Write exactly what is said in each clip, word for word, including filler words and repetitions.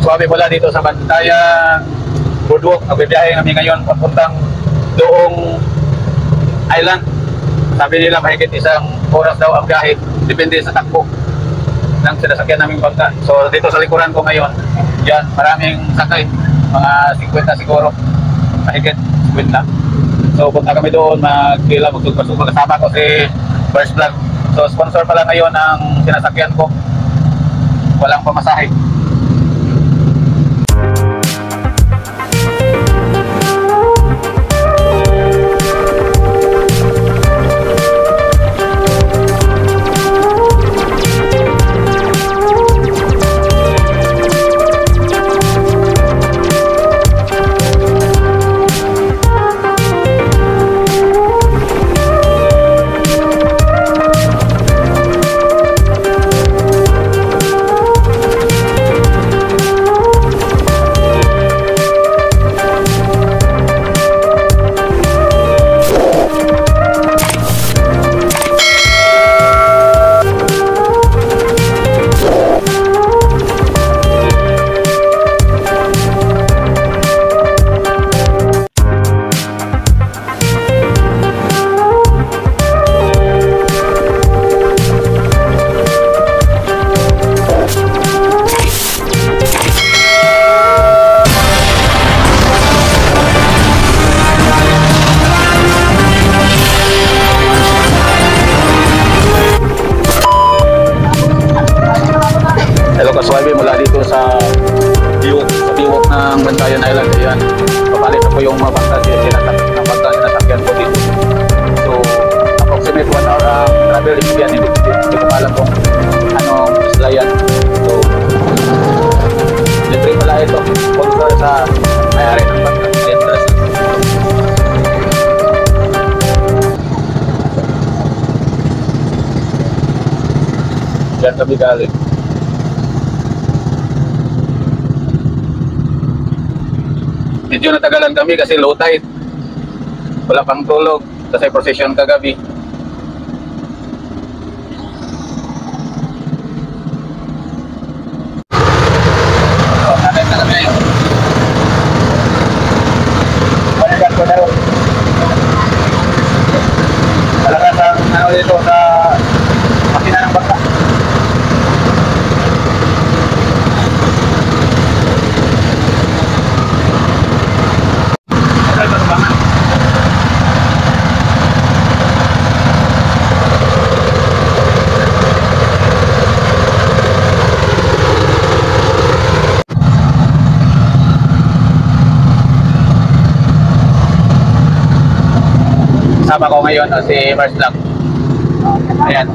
Swabe mula dito sa Bantayan Boardwalk. Nagbibiyahe kami ngayon papuntang Doong Island. Sabi nila mahigit isang oras daw ang biyahe, depende sa takbo ng sinasakyan naming bangka. So dito sa likuran ko ngayon, yan, maraming sakay, mga fifty siguro, mahigit fifty. So punta kami doon, magkila, magsugpa-sugpa. Kasama ko si First Vlog. So sponsor pala ngayon ang sinasakyan ko, walang pamasahe. Kaswabe mula dito sa biwok, sa biwok ng Bantayan Island. Ayan, papalit ako yung mga bangka sinasakyan ng bangka sinasakyan ko dito. So approximate one hour ang travel yan. Hindi, hindi ko alam kung anong isla yan. So libre pala ito, sponsor sa may-ari ng bangka. Yan kami galing. Medyo natagalan kami kasi low tide. Wala pang tulog kasi procession kagabi. So, natin na kami. Balikan ko na rin. Talaga sa ano dito sa makina ng bangka. Kasama ko ngayon o si First Vlog. Ayan.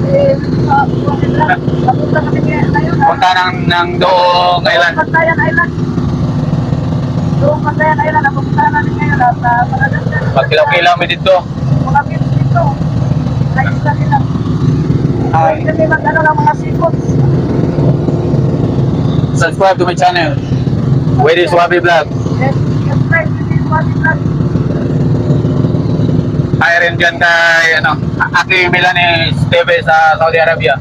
Punta ng, ng Doong Island. Bantayan Island. Doong Bantayan Island. Napunta namin ngayon at Paranaque. Magkilaw-kilaw mi dito. Mga pins dito. Ayos na nila. Ay. Kami mag-ano ng mga seafoods. Subscribe to my channel. Wede Swabe Vlog. Yes, subscribe to my Swabe Vlog. Hi rin dyan kay ano, Ate Melanie Steve sa Saudi Arabia.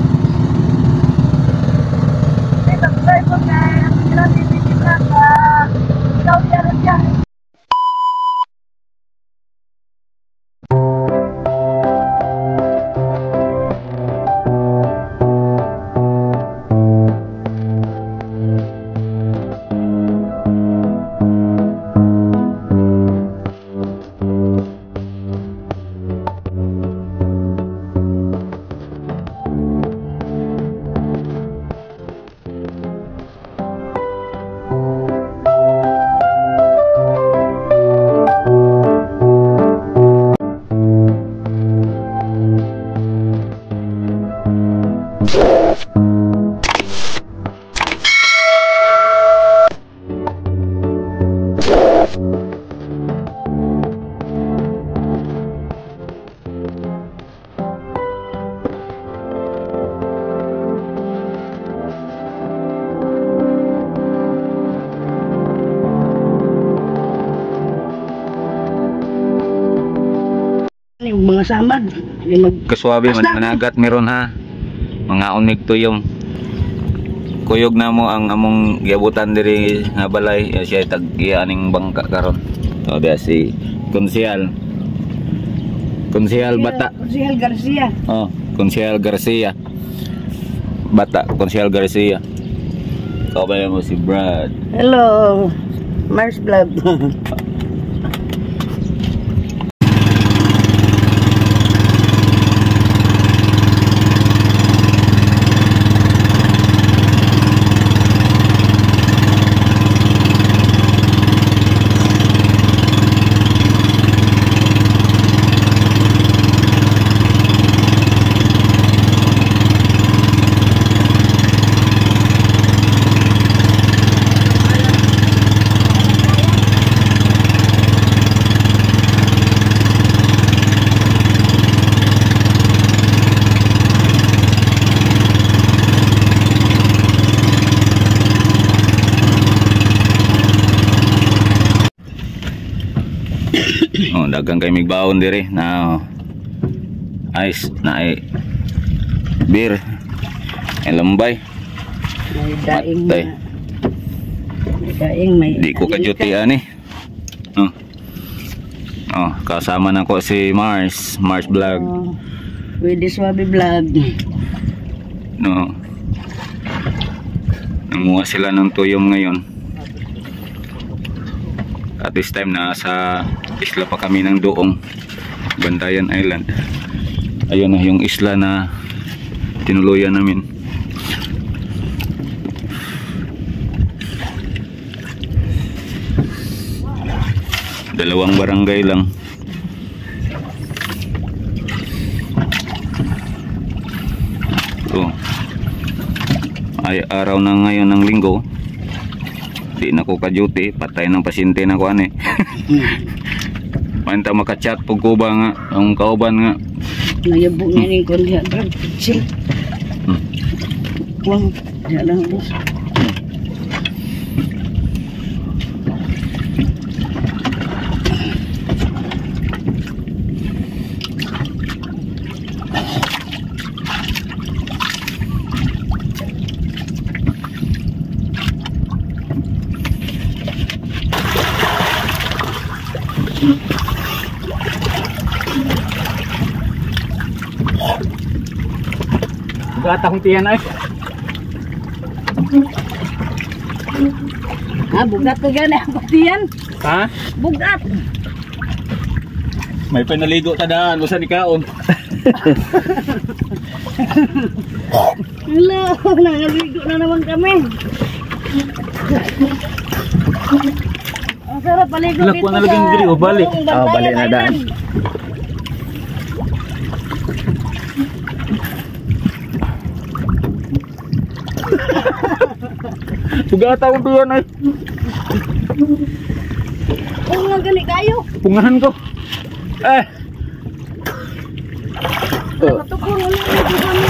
May subscribe po kay Ate Melanie Steve sa Saudi Arabia. Yung mga samad, yung mag Kaswabe man managat meron ha. Mga unig tuyong. kuyog na mo ang among giabutan diri nga balay, eh, siya tag ianing bangka karon. So biya si Konsehal. Konsehal bata. Konsehal Garcia. Oh, Konsehal Garcia. Bata, Konsehal Garcia. Kabayan mo si Brad. Hello, Mars Vlog. Oh, dagang kay migbaon diri na ice na ay beer ay lambay. May daing Matay. na. May daing may. Di ko kajuti ani. Oh. Oh, kasama na ko si Mars, Mars Vlog. Oh, Pwede Swabe Vlog. No. Nanguha sila ng tuyom ngayon. At this time nasa isla pa kami ng Doong, Bantayan Island. Ayun na yung isla na tinuluyan namin. Dalawang barangay lang. So, ay araw na ngayon ng linggo. Di na ko ka-duty, patay ng pasyente na ko ani. Manta maka-chat pug ko ba nga ang kauban nga. Nayabo nga ni kon diha drug chill. Hmm. Wow, diha lang. Bugat akong tiyan ay. Ah, bugat ka gani ang patiyan. Ha? Bugat. May pinaligo ta daan, usa ni kaon. Hello, nangaligo na naman kami. Ang sarap paligo Wala, dito kuha na lagyan diri, o, balik. Doong Oh, balik na Bantayan daan. Island. Bugat akong tiyan ay. Kung nga gani kayo, Pungahan ko. Eh. Oh. matukong ulit dito kami.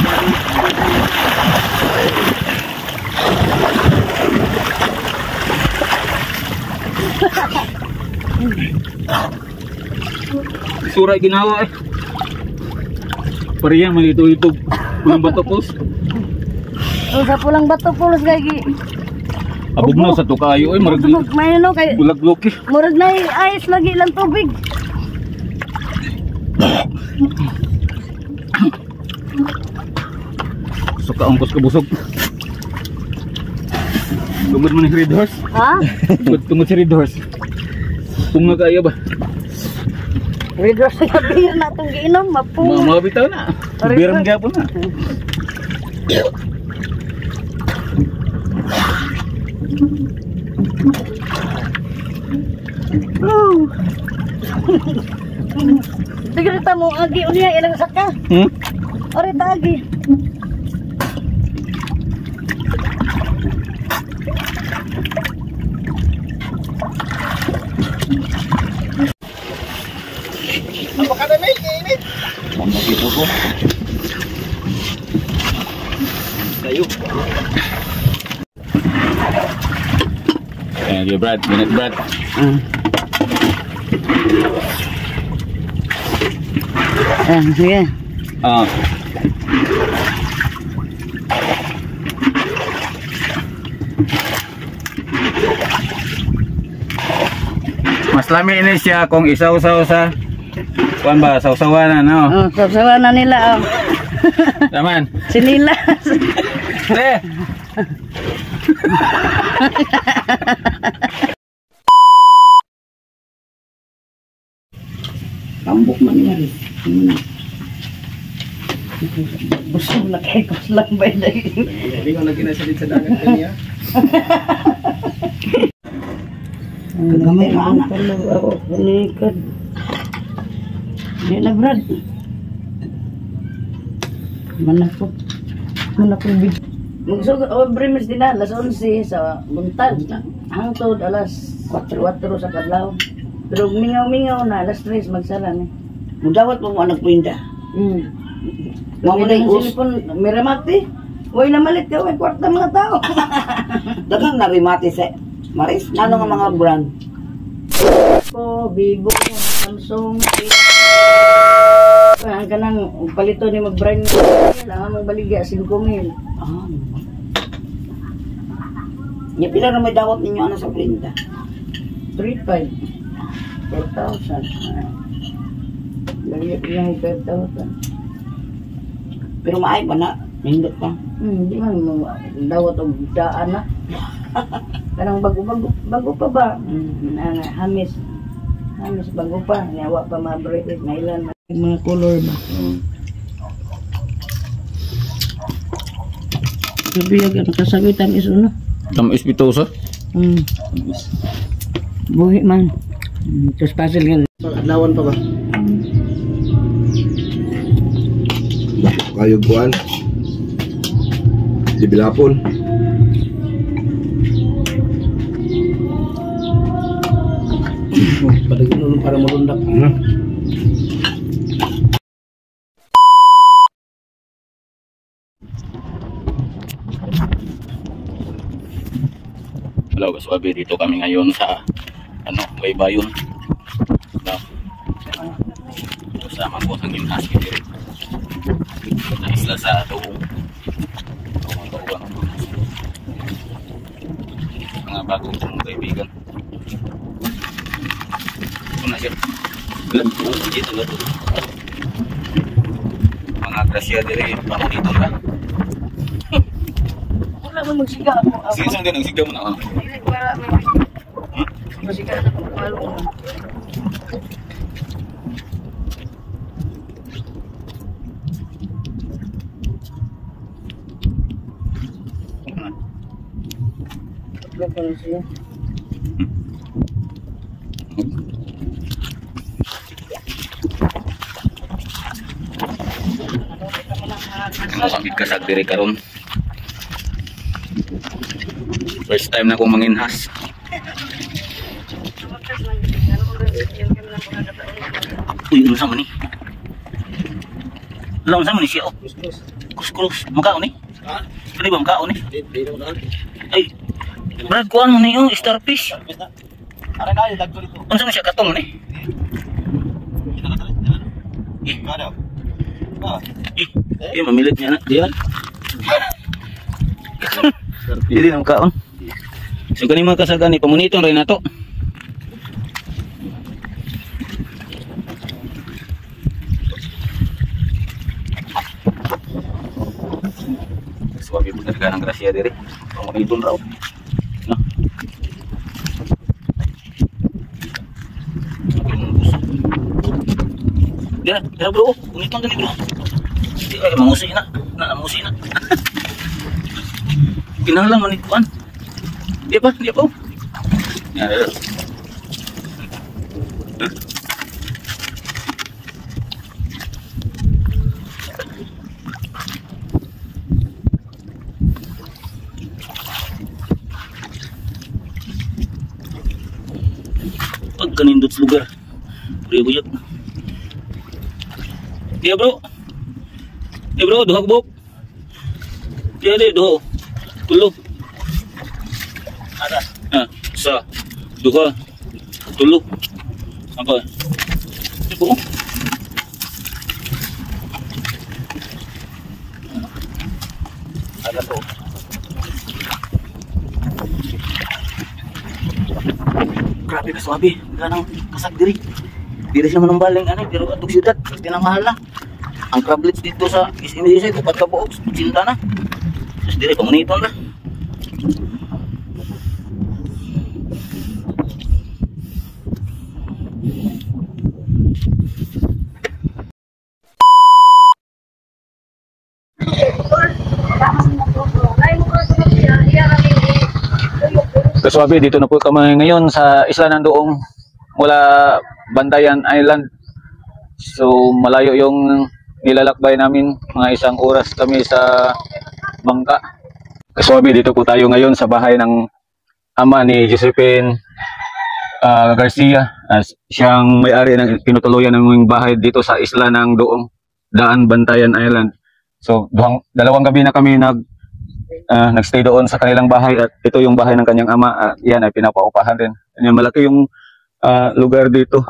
Suray ginawa eh. Pariya malito ito. Pulang bato pos. O sa pulang bato pulos gagi. Abog na sa tukayo ay marag May ano kay bulag-lok eh. murag na ice lagi lang tubig. Suka ang kos kabusog. Tungod man ni Red Horse. Ha? Tungod tungod si Red Horse. Punga kaya ba? Redo sa gabi na itong giinom, mapu. Mga mga bitaw na. Red Birang Horse. gapon na. Oh. Sige ta mo agi unya ilang saka. Hmm? Ori ta agi. Dito ko. Tayo. Thank you, Brad. Minute, Brad. Ah, sige. Ah. Mas lami ini siya kung isaw-saw sa kuan ba, sausawan na, no? Oh, sasawa na nila, oh. Taman. Sinilas. Eh. Tambok man yan. Busog na kayo ko lang ba yun? Hindi ko lagi nasalit sa dagat kanya. Kagamay na anak. Ako, panikad. Hindi na, Brad. Manapot. Manapot big. Magsugod, oh, brimis din na, alas onse sa buntag. Hangtod, alas kwatro sa kadlaw. Pero mingaw-mingaw na, alas tres magsara na. Mudawat mo mo anak pinda. Hmm. Mga Mga na yung us- silipon, miramati. Huwag na malit ka, huwag kwarta mga tao. Dagang narimati sa Maris. Ano nga mga brand? Ko, Vivo, Samsung, ang kanang palito ni mag-brand lang mong baligya, singko mil. Ah. Nya pila na may dawat ninyo ana sa pinda? three five. four thousand. Baligya lang five thousand. Pero maay pa na. Nindot pa. Hmm, di man mo dawat og daan na. Kanang bago-bago, bago pa ba? Hmm, ana, hamis. Hamis bago pa, nawa pa ma-break na ilan na. Mga color ba? Sabi yung nakasagutan is ano? Tam ispitosa. Hmm. Buhi man. Hmm, Tapos puzzle ka. Adlawan pa ba? Kayo buwan. Di bilapon. Padagin nun para marundak. Hmm. Hello, kaswabe, dito kami ngayon sa ano, Baybayon. No. Kasama ko sa yung husky dito. Sa isla sa Tuong. Tuong-tuong. Mga bagong kong kaibigan. Ito na siya. Dito na ito. Mga grasya diri, paano dito na? Wala mo magsiga ako. Sige, saan ka nagsigaw mo na? ah? Wala mo. Magsiga na ako. Wala mo. Wala pa na siya. Ano kami kasag diri karon? First time na akong manginhas. Uy, ano sama ni? Ano sama ni siya? Oh. Kus-kus. Mukhaon ni? Ha? Ano ba mukhaon ni? Di di na unahan. Ay, Brad, kuhaan mo ni yung starfish. Ara na yung dagko dito. Ano sama siya katong ni? Kita ka talit. Eh, Kada. Ah. eh, eh, mamilit niya na. Diyan. Hindi na mukhaon. So, kani mga kasagan ni pamuniton rin na to. Suwabi po talaga ng grasya diri. Pamuniton raw. No? Dira, dira bro. Uniton dali bro. Di ay mangusi na. Na mangusi na. Kinahanglan man ikuan. Di ba? Di ba? Ya, ya. Pag kanindot sa lugar. Buyag-buyag. Iya bro. Iya bro, duha buk. Iya deh, duha. Tulo. Ada. Ah, sa duha. Tulo. Apa? Ibu. Ada to. Grabe ka swabe. Ganang kasag diri. Diri siya manumbaling ano, pero atong siyudad, pinamahal na. Ang crablets dito sa S M D C tupat ka buok, cinta na. Terus diri pamuniton na. Kaswabe, dito na po kami ngayon sa isla ng Doong mula Bantayan Island. So malayo yung nilalakbay namin, mga isang oras kami sa bangka. Kaswabe, dito po tayo ngayon sa bahay ng ama ni Josephine uh, Garcia. Uh, siyang may-ari ng pinutuluyan ng bahay dito sa isla ng Doong, Daan Bantayan Island. So duhang, dalawang gabi na kami nag uh, nagstay doon sa kanilang bahay at ito yung bahay ng kanyang ama. Uh, yan ay pinapaupahan din. Yan, malaki yung uh, lugar dito.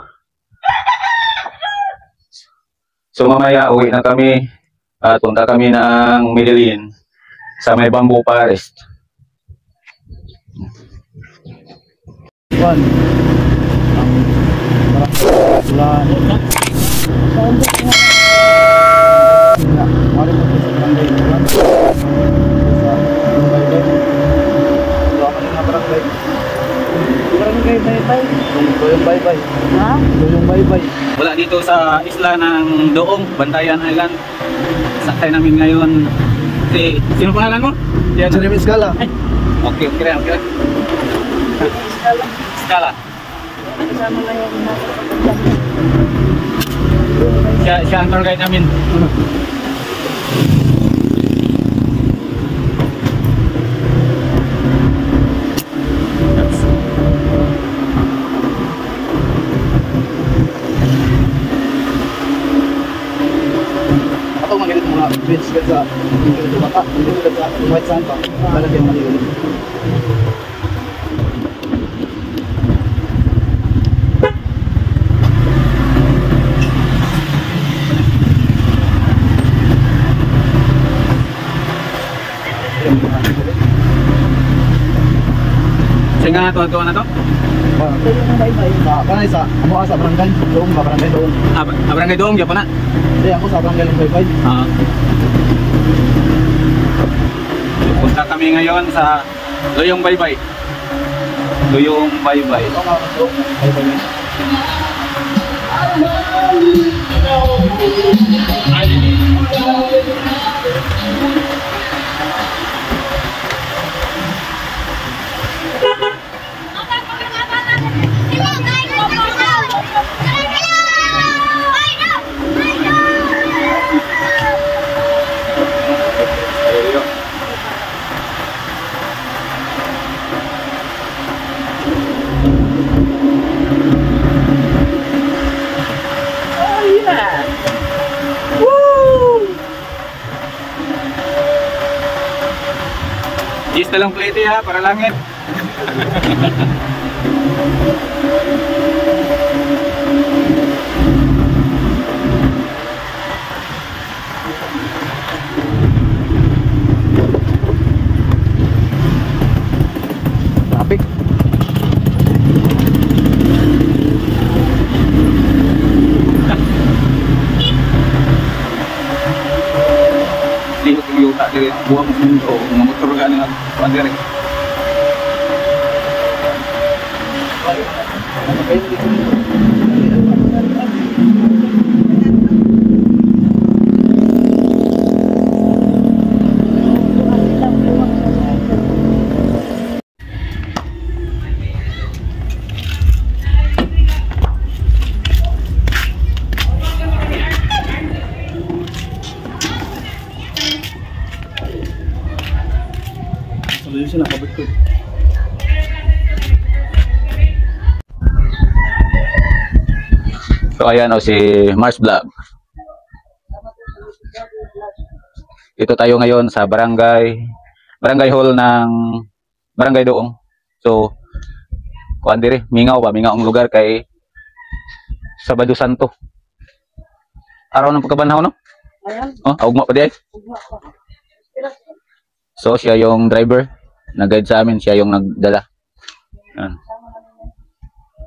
So mamaya uwi na kami at punta kami ng Medellin sa may Bamboo Forest. One. Ulan. Na, mari mo sa barangay ulan. Sa barangay. So ako na barangay. Barangay bye-bye. Yung bye-bye. Ha? Yung bye-bye. Wala dito sa isla ng Doong, Bantayan Island. Sakay namin ngayon. Si, sino pangalan mo? Yan sa Remis Gala. Okay, okay rin, okay rin. Skala. Kasama na yung Siya, siya ang tour guide namin. Ako magalit mga beach ka sa dito bata, dito ka sa White Sand pa. Lalagyan mo dito. Sige nga, tuwa-tuwa na to. yung bye-bye. Sa kanay sa amo sa barangay, doon ba barangay doon. Ah, ah, barangay Doong, Japan na. Hindi ako sa barangay ng bye-bye. Ah. Punta kami ngayon sa Luyong Baybay. Luyong Baybay. Ito nga doon, bye-bye. Gis na lang plate ha, para langit. Traffic. Lihok yung yuta dari buang mundo, mga motor gani nga kuan diri. Solution ako betul. So ayan o si Mars Vlog. Ito tayo ngayon sa barangay barangay hall ng Barangay Doong. So kuan diri, mingaw ba, mingaw ang lugar kay Sabado Santo. Araw ng pagkabanhaw no? Ayan. Oh, augma pa di ay. So siya yung driver, nag-guide sa amin, siya yung nagdala. Yan.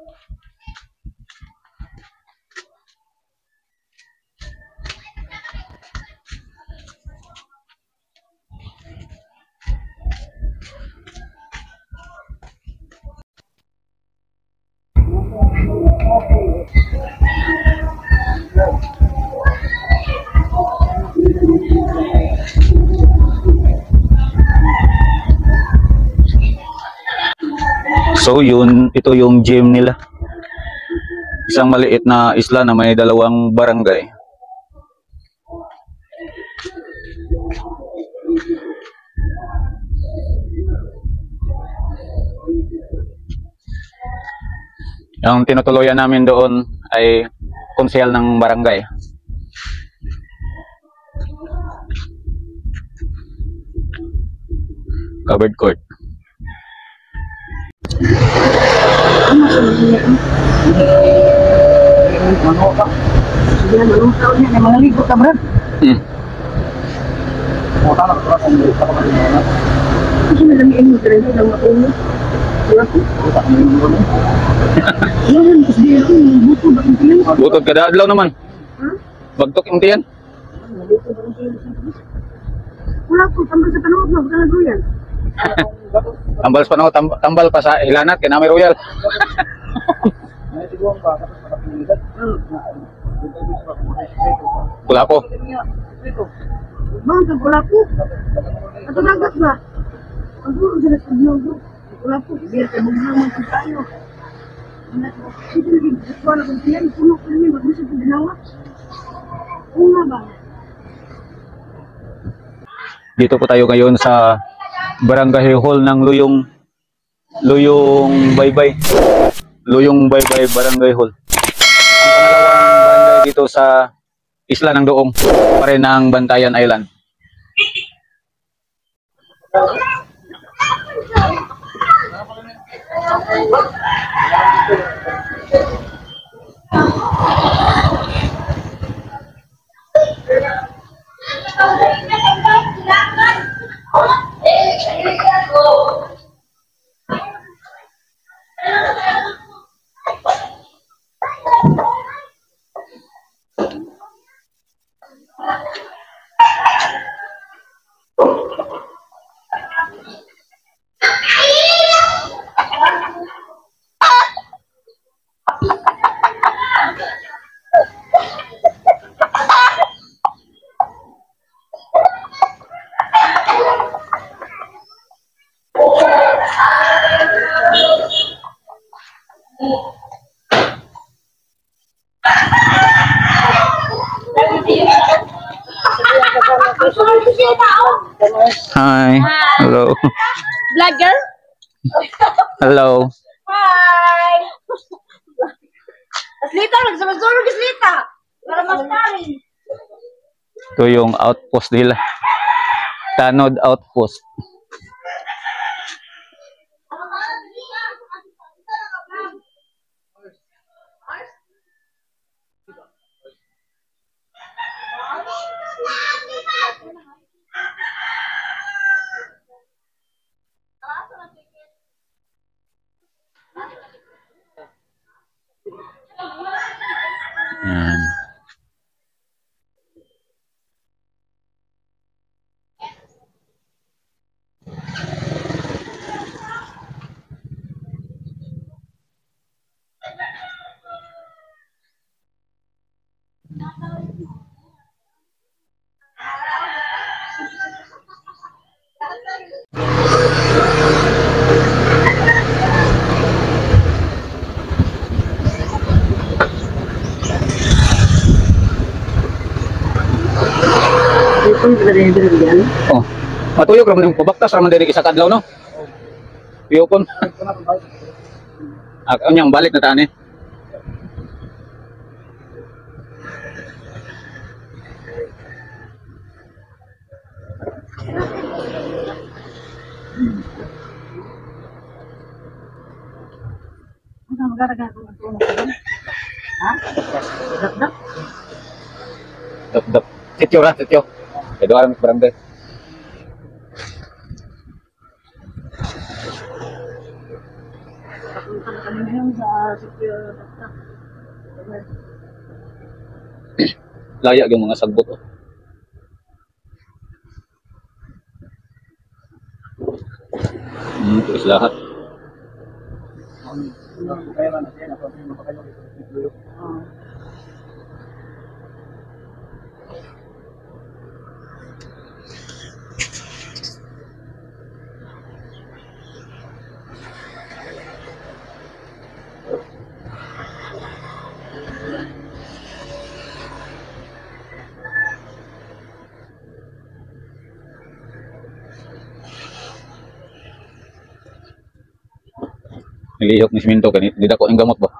So yun, ito yung gym nila. Isang maliit na isla na may dalawang barangay. Ang tinutuloyan namin doon ay konsehal ng barangay. Covered court. Ano ka? Sige na, malong taon yan. May mga ligo ka, Brad. Hmm. Puta na, puta na, puta na. Kasi nalamiin mo, pero hindi lang makuha. Wala ko. Puta na, puta na. Yan, kasi di ako, buto ba ang tiyan? Butod kada adlaw naman. Ha? Bagtok yung tiyan. Buto ba ang tiyan? Wala ko, tambal sa panood mo, baka nag yan. Tambal sa panahon, tam- tambal pa sa ilanat, kinami royal. May tiguan ba? Kapag makapilitan. Wala po. Bang, kag wala ko. Ato nagat ba? Ang duro sila sa binogo. Wala ko, biya ka mong naman sa tayo. Sige lagi, ito na kong tiyan, puno ko niya, mag-usap ko dinawa. Una ba? Dito po tayo ngayon sa Barangay Hall ng Luyong Luyong Baybay. Luyong Baybay Barangay Hall. Ang pangalawang barangay dito sa Isla ng Doong, pa rin ng Bantayan Island. Hi. Hello. Vlogger? Hello. Hi! Aslita, nagsamasuro Aslita! Para mas tarin. Ito yung outpost nila. Tanod Outpost. Yan. Ito yung pinag-deliver yan. Oh. Matuyok raman yung pabaktas raman diri isa kadlaw no. Piyokon. Ah, anyang balik na tani. Ano magaraga ko ng tulong ko? Ha? Dap-dap? Dap dap. Sityo ra, sityo. Kaya doon ang barangay. Papunta na kami ngayon sa sityo dap-dap. Laya yung mga sagbot. Oh. Hmm, ito is lahat. Nilihok ni siminto kanit, di dako ang gamot ba?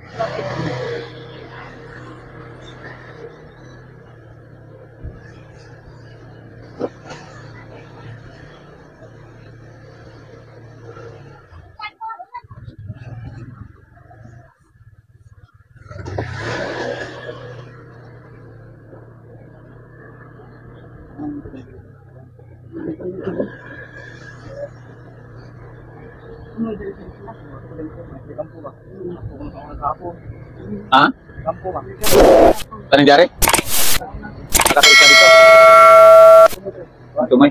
Ha? Tanong jari? Ada kerja dito? Tumay.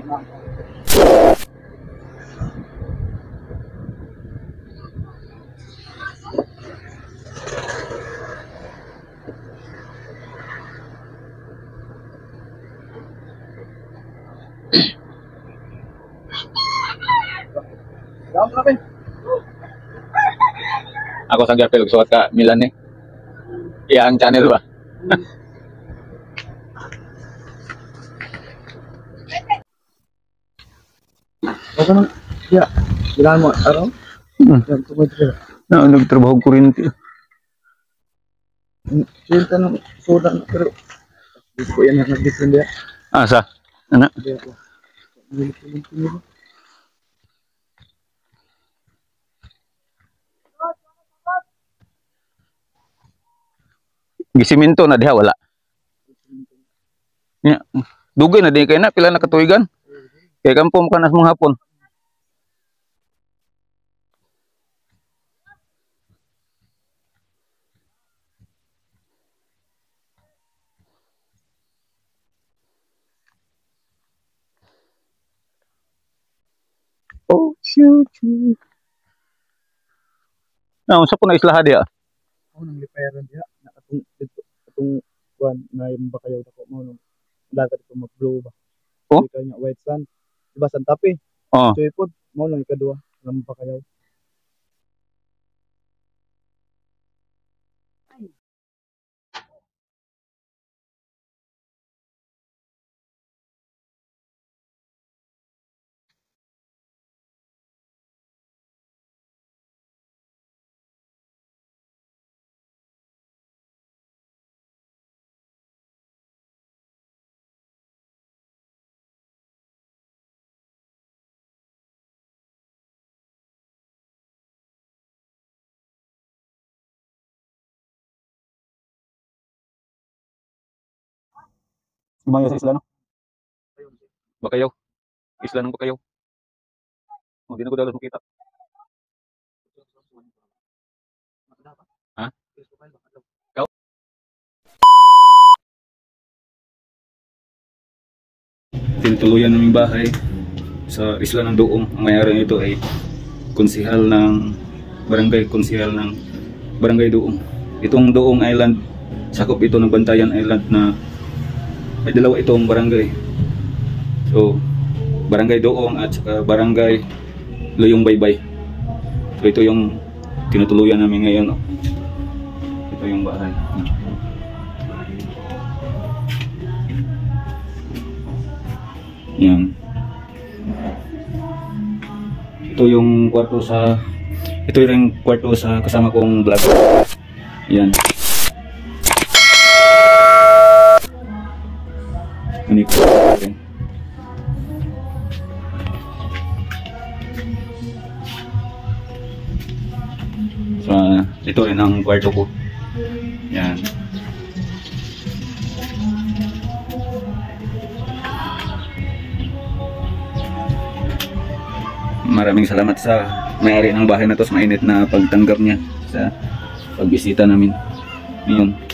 Ako sang gapel suat ka Milan eh. Yang channel ba? Ako nang, ya, kailangan mo araw? Hmm. Yan, tungkol ka. Na nagtrabaho kuryente. Sinta ng soda na, pero hindi ko yan ang nag-depende. Asa? Ana? Hindi ako. Hindi ko lang pinili. Gisiminto na diha wala. Nya, dugay na di kay na pila na katuigan. Kay kampom kanas mong hapon. Oh, shoot, shoot. Na, unsa po na isla dia? Ako nang lipayaran diha. Nakatong, dito, katong, kuhan, na yung bakayaw na ko mo, nung dagat ito mag-blow ba? Oh? Ikaw niya, white sand. Diba, santapi? Oh. So, ipod, mo lang ikadua, ng bakayaw. Lumayo sa isla no? Bakayaw. Isla ng Bakayaw. Oh, di na ko dalos makita. Ha? Ikaw? Tinutuluyan naming bahay sa isla ng Doong. Ang mayari nito ay konsehal ng barangay, konsehal ng barangay Doong. Itong Doong Island, sakop ito ng Bantayan Island na may dalawa itong barangay. So, barangay Doong at saka barangay Luyong Baybay. So, ito yung tinutuluyan namin ngayon. Oh. Ito yung bahay. Yan. Ito yung kwarto sa ito yung kwarto sa kasama kong vlog. Yan. Ini ko. So, ito rin ang kwarto ko. Yan. Maraming salamat sa may-ari ng bahay na to, sa mainit na pagtanggap niya sa pagbisita namin. Ngayon.